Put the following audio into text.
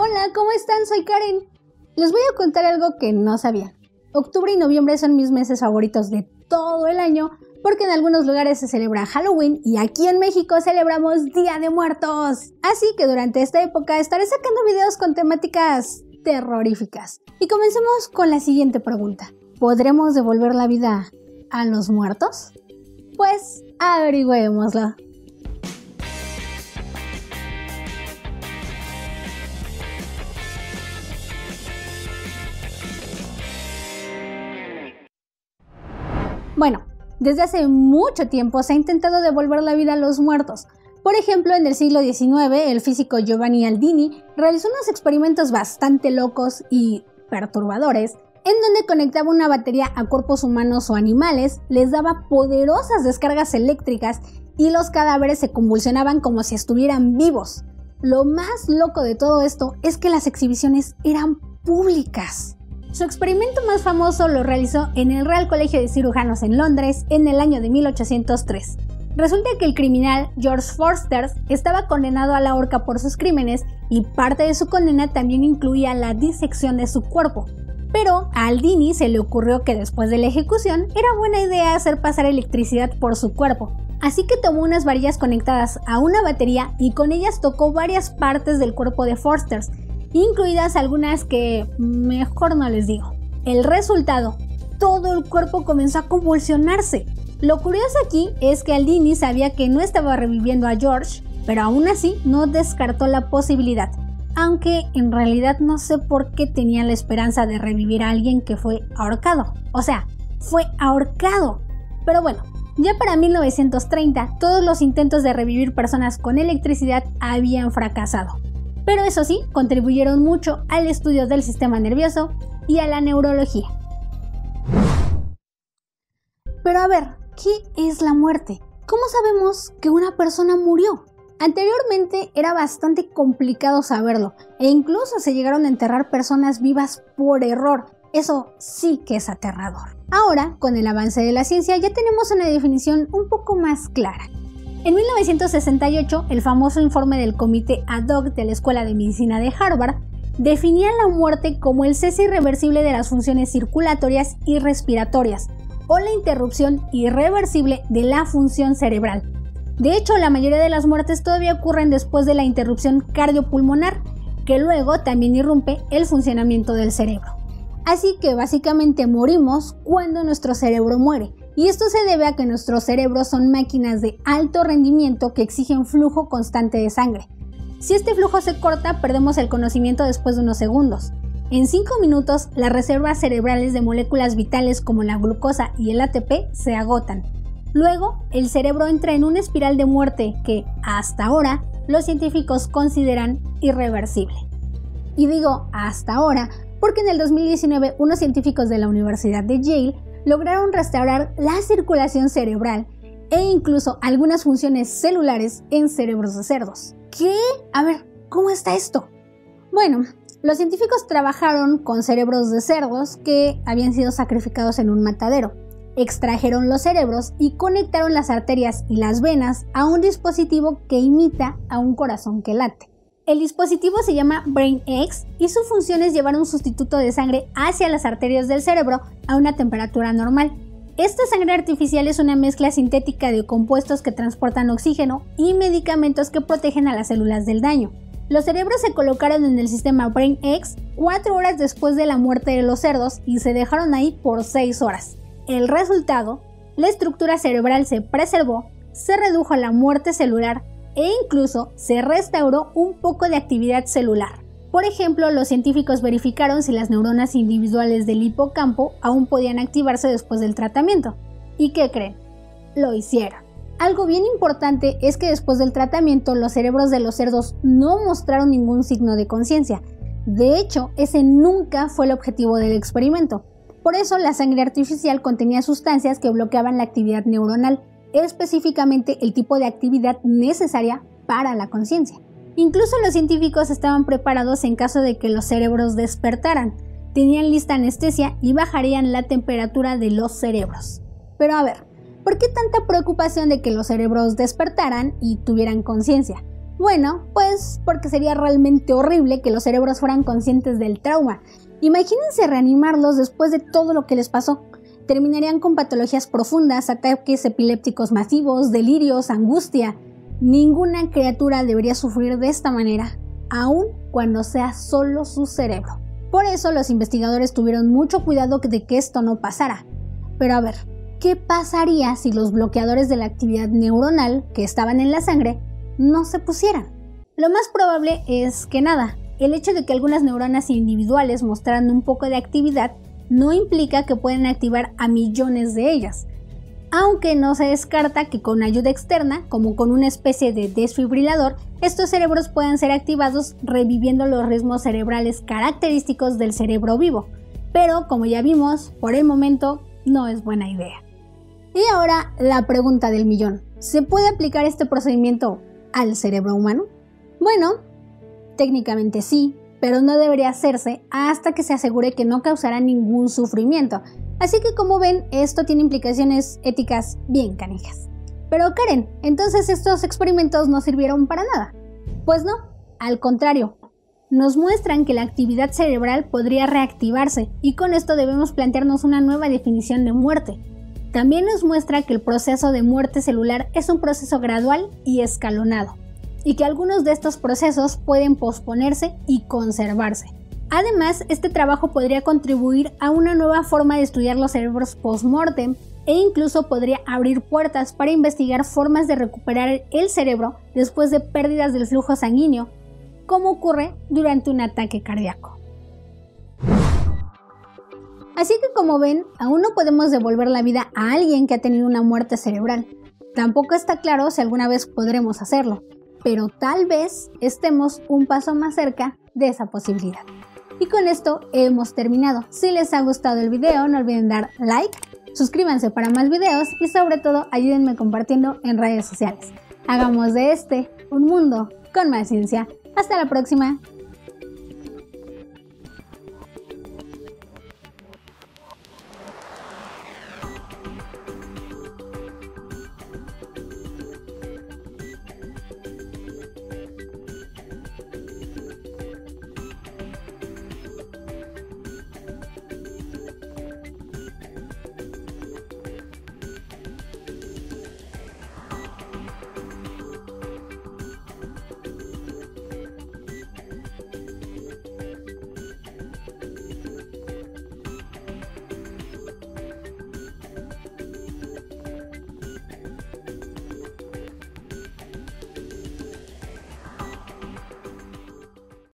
Hola, ¿cómo están? Soy Karen. Les voy a contar algo que no sabían. Octubre y noviembre son mis meses favoritos de todo el año porque en algunos lugares se celebra Halloween y aquí en México celebramos Día de Muertos. Así que durante esta época estaré sacando videos con temáticas terroríficas. Y comencemos con la siguiente pregunta. ¿Podremos devolver la vida a los muertos? Pues averigüémoslo. Bueno, desde hace mucho tiempo se ha intentado devolver la vida a los muertos. Por ejemplo, en el siglo XIX, el físico Giovanni Aldini realizó unos experimentos bastante locos y perturbadores, en donde conectaba una batería a cuerpos humanos o animales, les daba poderosas descargas eléctricas y los cadáveres se convulsionaban como si estuvieran vivos. Lo más loco de todo esto es que las exhibiciones eran públicas. Su experimento más famoso lo realizó en el Real Colegio de Cirujanos en Londres en el año de 1803. Resulta que el criminal George Forster estaba condenado a la horca por sus crímenes y parte de su condena también incluía la disección de su cuerpo. Pero a Aldini se le ocurrió que después de la ejecución era buena idea hacer pasar electricidad por su cuerpo. Así que tomó unas varillas conectadas a una batería y con ellas tocó varias partes del cuerpo de Forster, incluidas algunas que mejor no les digo. El resultado, todo el cuerpo comenzó a convulsionarse. Lo curioso aquí es que Aldini sabía que no estaba reviviendo a George, pero aún así no descartó la posibilidad, aunque en realidad no sé por qué tenía la esperanza de revivir a alguien que fue ahorcado. O sea, fue ahorcado. Pero bueno, ya para 1930 todos los intentos de revivir personas con electricidad habían fracasado. Pero eso sí, contribuyeron mucho al estudio del sistema nervioso y a la neurología. Pero a ver, ¿qué es la muerte? ¿Cómo sabemos que una persona murió? Anteriormente era bastante complicado saberlo e incluso se llegaron a enterrar personas vivas por error. Eso sí que es aterrador. Ahora, con el avance de la ciencia, ya tenemos una definición un poco más clara. En 1968, el famoso informe del Comité Ad Hoc de la Escuela de Medicina de Harvard definía la muerte como el cese irreversible de las funciones circulatorias y respiratorias, o la interrupción irreversible de la función cerebral. De hecho, la mayoría de las muertes todavía ocurren después de la interrupción cardiopulmonar, que luego también irrumpe el funcionamiento del cerebro. Así que básicamente morimos cuando nuestro cerebro muere. Y esto se debe a que nuestros cerebros son máquinas de alto rendimiento que exigen flujo constante de sangre. Si este flujo se corta, perdemos el conocimiento después de unos segundos. En 5 minutos, las reservas cerebrales de moléculas vitales como la glucosa y el ATP se agotan. Luego, el cerebro entra en una espiral de muerte que, hasta ahora, los científicos consideran irreversible. Y digo hasta ahora porque en el 2019 unos científicos de la Universidad de Yale lograron restaurar la circulación cerebral e incluso algunas funciones celulares en cerebros de cerdos. ¿Qué? A ver, ¿cómo está esto? Bueno, los científicos trabajaron con cerebros de cerdos que habían sido sacrificados en un matadero. Extrajeron los cerebros y conectaron las arterias y las venas a un dispositivo que imita a un corazón que late. El dispositivo se llama BrainX y su función es llevar un sustituto de sangre hacia las arterias del cerebro a una temperatura normal. Esta sangre artificial es una mezcla sintética de compuestos que transportan oxígeno y medicamentos que protegen a las células del daño. Los cerebros se colocaron en el sistema BrainX 4 horas después de la muerte de los cerdos y se dejaron ahí por 6 horas. El resultado, la estructura cerebral se preservó, se redujo la muerte celular e incluso se restauró un poco de actividad celular. Por ejemplo, los científicos verificaron si las neuronas individuales del hipocampo aún podían activarse después del tratamiento. ¿Y qué creen? Lo hicieron. Algo bien importante es que después del tratamiento los cerebros de los cerdos no mostraron ningún signo de conciencia. De hecho, ese nunca fue el objetivo del experimento. Por eso la sangre artificial contenía sustancias que bloqueaban la actividad neuronal, específicamente el tipo de actividad necesaria para la conciencia. Incluso los científicos estaban preparados en caso de que los cerebros despertaran. Tenían lista anestesia y bajarían la temperatura de los cerebros. Pero a ver, ¿por qué tanta preocupación de que los cerebros despertaran y tuvieran conciencia? Bueno, pues porque sería realmente horrible que los cerebros fueran conscientes del trauma. Imagínense reanimarlos después de todo lo que les pasó. Terminarían con patologías profundas, ataques epilépticos masivos, delirios, angustia. Ninguna criatura debería sufrir de esta manera, aun cuando sea solo su cerebro. Por eso los investigadores tuvieron mucho cuidado de que esto no pasara. Pero a ver, ¿qué pasaría si los bloqueadores de la actividad neuronal que estaban en la sangre no se pusieran? Lo más probable es que nada. El hecho de que algunas neuronas individuales mostraran un poco de actividad no implica que puedan activar a millones de ellas, aunque no se descarta que con ayuda externa, como con una especie de desfibrilador, estos cerebros puedan ser activados reviviendo los ritmos cerebrales característicos del cerebro vivo. Pero, como ya vimos, por el momento no es buena idea. Y ahora la pregunta del millón: ¿se puede aplicar este procedimiento al cerebro humano? Bueno, técnicamente sí, pero no debería hacerse hasta que se asegure que no causará ningún sufrimiento. Así que, como ven, esto tiene implicaciones éticas bien canijas. Pero Karen, ¿entonces estos experimentos no sirvieron para nada? Pues no, al contrario. Nos muestran que la actividad cerebral podría reactivarse, y con esto debemos plantearnos una nueva definición de muerte. También nos muestra que el proceso de muerte celular es un proceso gradual y escalonado, y que algunos de estos procesos pueden posponerse y conservarse. Además, este trabajo podría contribuir a una nueva forma de estudiar los cerebros post-mortem e incluso podría abrir puertas para investigar formas de recuperar el cerebro después de pérdidas del flujo sanguíneo, como ocurre durante un ataque cardíaco. Así que, como ven, aún no podemos devolver la vida a alguien que ha tenido una muerte cerebral. Tampoco está claro si alguna vez podremos hacerlo, pero tal vez estemos un paso más cerca de esa posibilidad. Y con esto hemos terminado. Si les ha gustado el video, no olviden dar like, suscríbanse para más videos y sobre todo ayúdenme compartiendo en redes sociales. Hagamos de este un mundo con más ciencia. Hasta la próxima.